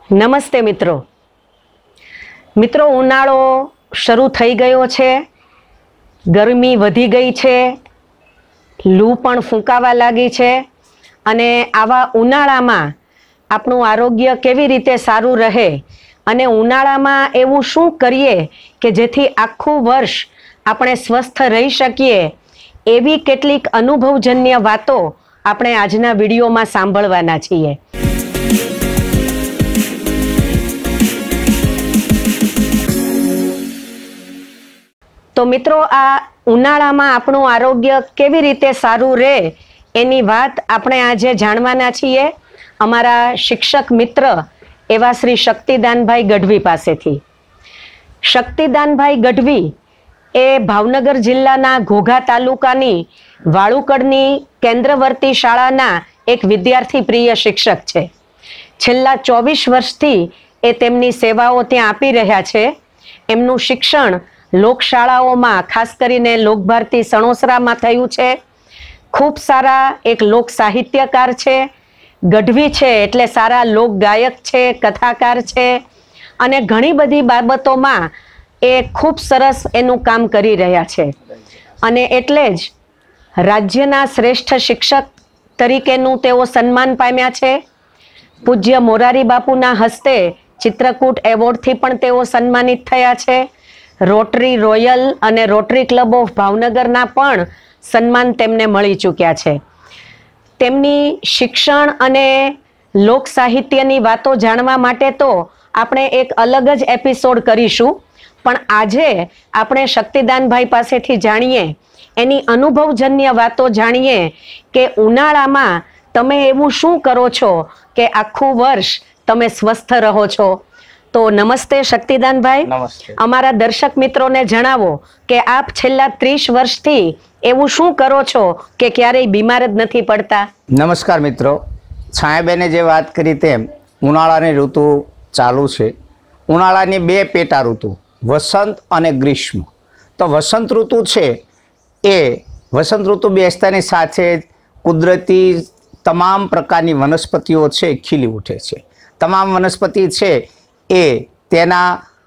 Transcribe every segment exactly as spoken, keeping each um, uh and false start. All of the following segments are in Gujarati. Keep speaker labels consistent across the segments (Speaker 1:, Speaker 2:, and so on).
Speaker 1: નમસ્તે મિત્રો મિત્રો ઉનાળો શરૂ થઈ ગયો છે, ગરમી વધી ગઈ છે, લૂ પણ ફૂંકાવા લાગી છે અને આવા ઉનાળામાં આપણું આરોગ્ય કેવી રીતે સારું રહે અને ઉનાળામાં એવું શું કરીએ કે જેથી આખું વર્ષ આપણે સ્વસ્થ રહી શકીએ, એવી કેટલીક અનુભવજન્ય વાતો આપણે આજના વિડીયોમાં સાંભળવાના છીએ। તો મિત્રો, આ ઉનાળામાં આપણું આરોગ્ય કેવી રીતે સારું રહે એની વાત આપણે આજે જાણવાના છીએ અમારા શિક્ષક મિત્ર એવા શ્રી શક્તિદાનભાઈ ગઢવી પાસેથી। શક્તિદાનભાઈ ગઢવી એ ભાવનગર જિલ્લાના ઘોઘા તાલુકાની વાળુકડની કેન્દ્રવર્તી શાળાના એક વિદ્યાર્થી પ્રિય શિક્ષક છે। છેલ્લા ચોવીસ વર્ષથી એ તેમની સેવાઓ ત્યાં આપી રહ્યા છે। એમનું શિક્ષણ લોકશાળાઓમાં, ખાસ કરીને લોકભારતી સણોસરામાં થયું છે। ખૂબ સારા એક લોક સાહિત્યકાર છે। ગઢવી છે એટલે સારા લોક ગાયક છે, કથાકાર છે અને ઘણી બધી બાબતોમાં એ ખૂબ સરસ એનું કામ કરી રહ્યા છે અને એટલે જ રાજ્યના શ્રેષ્ઠ શિક્ષક તરીકેનું તેઓ સન્માન પામ્યા છે। પૂજ્ય મોરારી બાપુના હસ્તે ચિત્રકૂટ એવોર્ડથી પણ તેઓ સન્માનિત થયા છે। રોટરી રોયલ અને રોટરી ક્લબ ઓફ ભાવનગરના પણ સન્માન તેમને મળી ચૂક્યા છે। તેમની શિક્ષણ અને લોક સાહિત્યની વાતો જાણવા માટે તો આપણે એક અલગ જ એપિસોડ કરીશું, પણ આજે આપણે શક્તિદાનભાઈ પાસેથી જાણીએ, એની અનુભવજન્ય વાતો જાણીએ કે ઉનાળામાં તમે એવું શું કરો છો કે આખું વર્ષ તમે સ્વસ્થ રહો છો। તો નમસ્તે શક્તિદાનભાઈ।
Speaker 2: નમસ્તે।
Speaker 1: અમારા દર્શક મિત્રોને જણાવો કે આપ છેલ્લા ત્રીસ વર્ષથી એવું શું કરો છો કે ક્યારેય બીમાર જ નથી પડતા?
Speaker 2: નમસ્કાર મિત્રો, છાયાબેને જે વાત કરી તેમ ઉનાળાની ઋતુ ચાલુ છે। ઉનાળાની બે પેટા ઋતુ, વસંત અને ગ્રીષ્મ। તો વસંત ઋતુ છે એ વસંત ઋતુ બેસતાની સાથે કુદરતી તમામ પ્રકારની વનસ્પતિઓ છે ખીલી ઉઠે છે। તમામ વનસ્પતિ છે એ તેના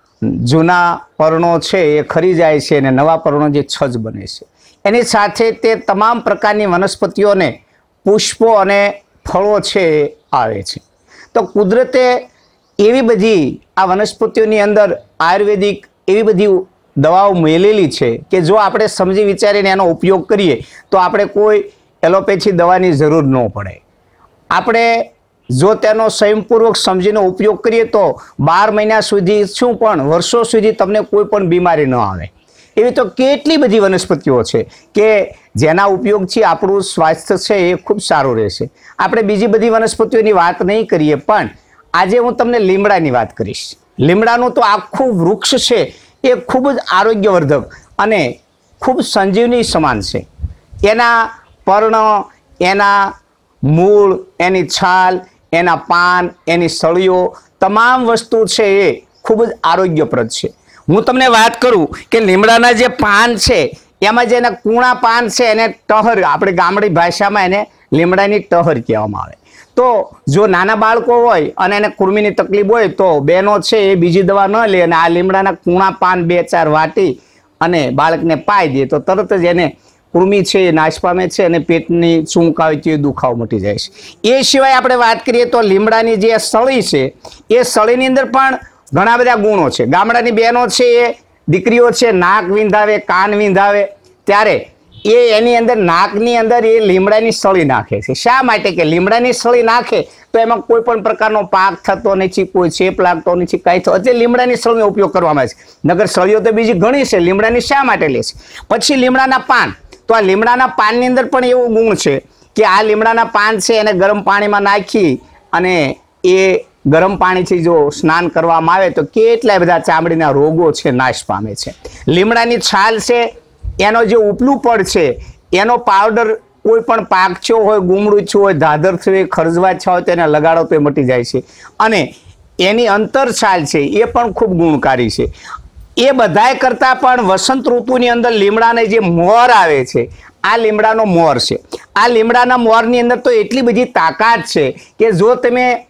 Speaker 2: જૂના પર્ણો છે એ ખરી જાય છે અને નવા પર્ણો જે છજ બને છે। એની સાથે તે તમામ પ્રકારની વનસ્પતિઓને પુષ્પો અને ફળો છે એ આવે છે। તો કુદરતે એવી બધી આ વનસ્પતિઓની અંદર આયુર્વેદિક એવી બધી દવાઓ મેળેલી છે કે જો આપણે સમજી વિચારીને એનો ઉપયોગ કરીએ તો આપણે કોઈ એલોપેથી દવાની જરૂર ન પડે। આપણે જો તેનો સંયમપૂર્વક સમજીને ઉપયોગ કરીએ તો બાર મહિના સુધી શું પણ વર્ષો સુધી તમને કોઈ પણ બીમારી ન આવે। એવી તો કેટલી બધી વનસ્પતિઓ છે કે જેના ઉપયોગથી આપણું સ્વાસ્થ્ય છે એ ખૂબ સારું રહેશે। આપણે બીજી બધી વનસ્પતિઓની વાત નહીં કરીએ, પણ આજે હું તમને લીમડાની વાત કરીશ। લીમડાનું તો આખું વૃક્ષ છે એ ખૂબ જ આરોગ્યવર્ધક અને ખૂબ સંજીવની સમાન છે। એના પર્ણ, એના મૂળ, એની છાલ, એના પાન, એની સળીઓ, તમામ વસ્તુ છે એ ખૂબ જ આરોગ્યપ્રદ છે। હું તમને વાત કરું કે લીમડાના જે પાન છે એમાં જે એના કૂણા પાન છે એને ટહર, આપણે ગામડી ભાષામાં એને લીમડાની ટહર કહેવામાં આવે। તો જો નાના બાળકો હોય અને એને કૃમિની તકલીફ હોય તો બહેનો છે એ બીજી દવા ન લે અને આ લીમડાના કૂણા પાન બે ચાર વાટી અને બાળકને પાઈ દે તો તરત જ એને કૃમિ છે એ નાશ પામે છે અને પેટની ચૂંક આવે તે દુખાવો મટી જાય છે। એ સિવાય આપણે વાત કરીએ તો લીમડાની જે સળી છે એ સળીની અંદર પણ ઘણા બધા ગુણો છે। ગામડાની બહેનો છે એ દીકરીઓ છે નાક વિંધાવે, કાન વિંધાવે ત્યારે એ એની અંદર નાકની અંદર એ લીમડાની સળી નાખે છે। શા માટે કે લીમડાની સળી નાખે તો એમાં કોઈ પણ પ્રકારનો પાક થતો નથી, કોઈ ચેપ લાગતો નથી, કાંઈ થતો એટલે લીમડાની સળીનો ઉપયોગ કરવામાં આવે છે। નગર સળીઓ તો બીજી ઘણી છે, લીમડાની શા માટે લે છે? પછી લીમડાના પાન, તો આ લીમડાના પાનની અંદર પણ એવું ગુણ છે કે આ લીમડાના પાન છે એને ગરમ પાણીમાં નાખી અને એ ગરમ પાણીથી જો સ્નાન કરવામાં આવે તો કેટલાય બધા ચામડીના રોગો છે નાશ પામે છે। લીમડાની છાલ છે એનો જે ઉપલું પડ છે એનો પાવડર કોઈ પણ પાકછો હોય, ગુમડું થયું હોય, ધાધર થયું હોય, ખરજવા હોય તો એને લગાડો તો એ મટી જાય છે। અને એની અંતર છાલ છે એ પણ ખૂબ ગુણકારી છે। એ બધાય કરતાં પણ વસંત ઋતુની અંદર લીમડાને જે મોર આવે છે, આ લીમડાનો મોર છે। આ લીમડાના મોરની અંદર તો એટલી બધી તાકાત છે કે જો તમે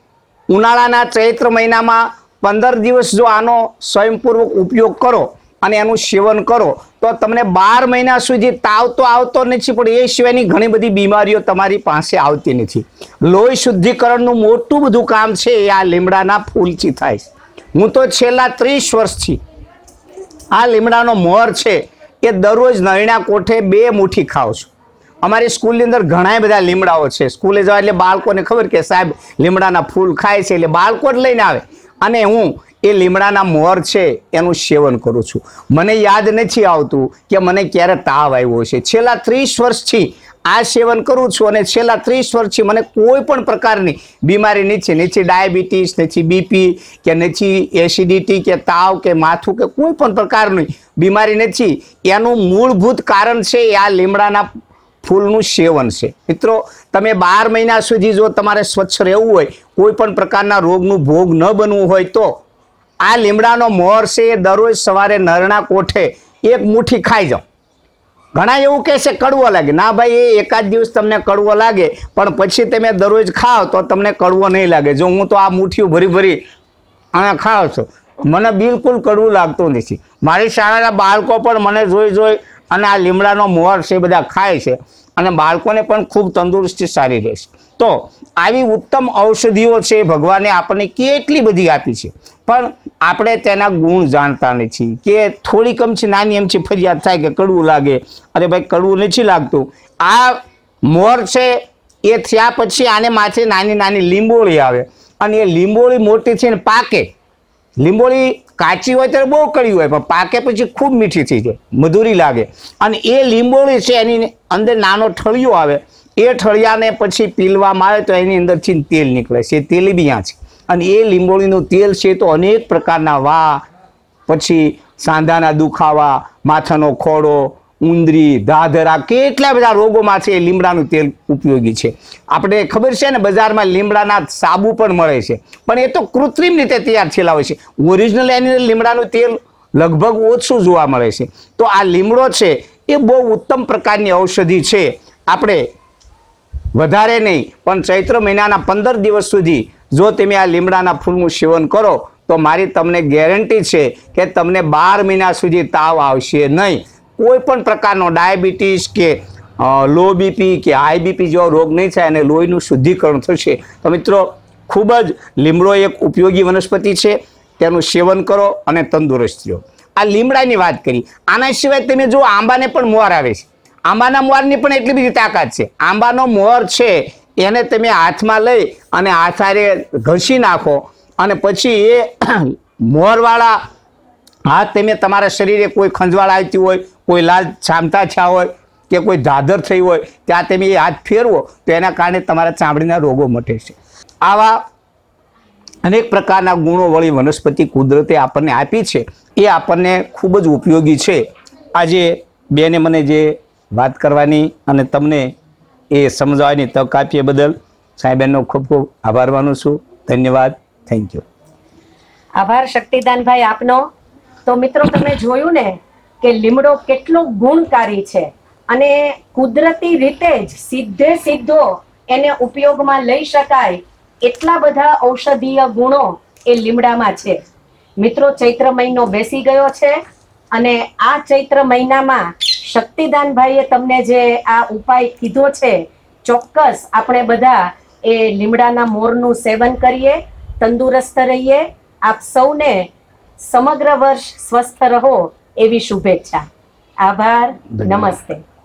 Speaker 2: ઉનાળાના ચૈત્ર મહિનામાં પંદર દિવસ જો આનો સ્વયંપૂર્વક ઉપયોગ કરો અને એનું સેવન કરો તો તમને બાર મહિના સુધી તાવ તો આવતો નથી, પણ એ સિવાયની ઘણી બધી બીમારીઓ તમારી પાસે આવતી નથી. લોહી શુદ્ધિકરણનું મોટું બધું કામ છે એ આ લીમડાના ફૂલથી થાય છે. હું તો છેલ્લા ત્રીસ વર્ષથી આ લીમડાનો મોર છે એ દરરોજ નળીના કોઠે બે મુઠ્ઠી ખાઉં છું. અમારી સ્કૂલની અંદર ઘણા બધા લીમડાઓ છે. સ્કૂલે જવા એટલે બાળકોને ખબર કે સાહેબ લીમડાના ફૂલ ખાય છે, એટલે બાળકો જ લઈને આવે અને હું એ લીમડાના મોર છે એનું સેવન કરું છું. મને યાદ નથી આવતું કે મને ક્યારે તાવ આવ્યો છે. છેલ્લા ત્રીસ વર્ષથી આ સેવન કરું છું અને છેલ્લા ત્રીસ વર્ષથી મને કોઈ પણ પ્રકારની બીમારી નથી, નથી ડાયાબિટીસ, નથી બીપી કે નથી એસિડિટી કે તાવ કે માથું કે કોઈ પણ પ્રકારની બીમારી નથી. એનું મૂળભૂત કારણ છે એ આ લીમડાના ફૂલનું સેવન છે. મિત્રો, તમે બાર મહિના સુધી જો તમારે સ્વચ્છ રહેવું હોય, કોઈ પણ પ્રકારના રોગનું ભોગ ન બનવું હોય તો આ લીમડાનો મોર છે એ દરરોજ સવારે નરના કોઠે એક મુઠ્ઠી ખાઈ જાઓ. ઘણા એવું કહે છે કડવો લાગે. ના ભાઈ, એ એકાદ દિવસ તમને કડવો લાગે પણ પછી તમે દરરોજ ખાઓ તો તમને કડવો નહીં લાગે. જો હું તો આ મુઠ્ઠીઓ ભરી ભરી અને ખાઉં છું, મને બિલકુલ કડવું લાગતું નથી. મારી શાળાના બાળકો પણ મને જોઈ જોઈ અને આ લીમડાનો મોર છે બધા ખાય છે અને બાળકોને પણ ખૂબ તંદુરસ્તી સારી રહેશે. તો આવી ઉત્તમ ઔષધિઓ છે ભગવાને આપણને કેટલી બધી આપી છે, પણ આપણે તેના ગુણ જાણતા નથી કે થોડીક અમથી નાની અમથી ફરિયાદ થાય કે કડવું લાગે. અરે ભાઈ, કડવું નથી લાગતું. આ મોર છે એ થયા પછી આને માથે નાની નાની લીંબોળી આવે અને એ લીંબોળી મોટી થઈને પાકે. લીંબોળી કાચી હોય ત્યારે બહુ કડવી હોય, પણ પાકે પછી ખૂબ મીઠી થઈ જાય, મધુરી લાગે. અને એ લીંબોળી છે એની અંદર નાનો ઠળિયો આવે. એ ઠળિયાને પછી પીલવામાં આવે તો એની અંદરથી તેલ નીકળે છે. તેલ બી ત્યાં છે અને એ લીંબોળીનું તેલ છે તો અનેક પ્રકારના વા, પછી સાંધાના દુખાવા, માથાનો ખોડો, ઉંદરી, ધાધરા, કેટલા બધા રોગોમાં છે એ લીમડાનું તેલ ઉપયોગી છે. આપણે ખબર છે ને, બજારમાં લીમડાના સાબુ પણ મળે છે, પણ એ તો કૃત્રિમ રીતે તૈયાર થયેલા હોય છે. ઓરિજિનલ એની અંદર લીમડાનું તેલ લગભગ ઓછું જોવા મળે છે. તો આ લીમડો છે એ બહુ ઉત્તમ પ્રકારની ઔષધિ છે. આપણે વધારે નહીં પણ ચૈત્ર મહિનાના પંદર દિવસ સુધી જો તમે આ લીમડાના ફૂલનું સેવન કરો તો મારી તમને ગેરંટી છે કે તમને બાર મહિના સુધી તાવ આવશે નહીં. કોઈ પણ પ્રકારનો ડાયાબિટીસ કે લો બીપી કે હાઈ બીપી જેવો રોગ નહીં થાય અને લોહીનું શુદ્ધિકરણ થશે. તો મિત્રો, ખૂબ જ લીમડો એક ઉપયોગી વનસ્પતિ છે. તેનું સેવન કરો અને તંદુરસ્ત રહો. આ લીમડાની વાત કરી. આના સિવાય તમે જો આંબાને પણ મોર આવે છે. આંબાના મોરની પણ એટલી બધી તાકાત છે. આંબાનો મોર છે એને તમે હાથમાં લઈ અને હાથારે ઘસી નાખો અને પછી એ મોરવાળા હાથ તમે તમારા શરીરે કોઈ ખંજવાળ આવતી હોય, કોઈ લાલ ચામતા થયા હોય કે કોઈ ધાધર થઈ હોય, ત્યાં તમે એ હાથ ફેરવો તો એના કારણે તમારા ચામડીના રોગો મટે છે. આવા અનેક પ્રકારના ગુણોવાળી વનસ્પતિ કુદરતે આપણને આપી છે, એ આપણને ખૂબ જ ઉપયોગી છે. આજે બેને મને જે વાત કરવાની અને તમને એ સમજાવવાની તક આપી એ બદલ સાહેબનો ખૂબ ખૂબ આભાર માનું છું. ધન્યવાદ. Thank you.
Speaker 1: આભાર શક્તિદાનભાઈ આપનો. તો મિત્રો, તમે જોયું ને કે લીમડો કેટલો ગુણકારી છે અને કુદરતી રીતે જ સીધે સીધો એને ઉપયોગમાં લઈ શકાય એટલા બધા ઔષધીય ગુણો એ લીમડામાં છે. મિત્રો, ચૈત્ર મહિનો બેસી ગયો છે અને આ ચૈત્ર મહિનામાં શક્તિદાનભાઈએ તમને જે આ ઉપાય કીધો છે, ચોક્કસ આપણે બધા એ લીમડાના મોરનું સેવન કરીએ, તંદુરસ્ત રહીએ. આપ સૌને સમગ્ર વર્ષ સ્વસ્થ રહો એવી શુભેચ્છા. આભાર. નમસ્તે.